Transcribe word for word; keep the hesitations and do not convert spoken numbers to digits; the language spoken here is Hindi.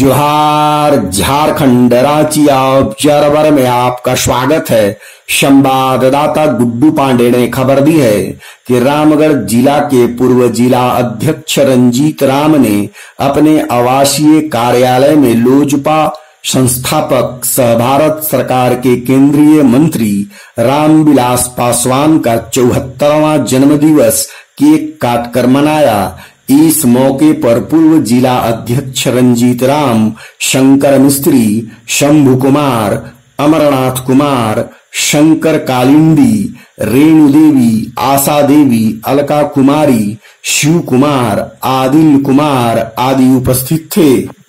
जोहार झारखंड रांची ऑब्जर्वर में आपका स्वागत है। संवाददाता गुड्डू पांडे ने खबर दी है कि रामगढ़ जिला के पूर्व जिला अध्यक्ष रंजीत राम ने अपने आवासीय कार्यालय में लोजपा संस्थापक सह भारत सरकार के केंद्रीय मंत्री रामविलास पासवान का चौहत्तरवां जन्मदिवस केक काटकर मनाया। इस मौके पर पूर्व जिला अध्यक्ष रंजीत राम, शंकर मिस्त्री, शंभु कुमार, अमरनाथ कुमार, शंकर कालिंदी, रेणु देवी, आशा देवी, अलका कुमारी, शिव कुमार, आदिल कुमार आदि उपस्थित थे।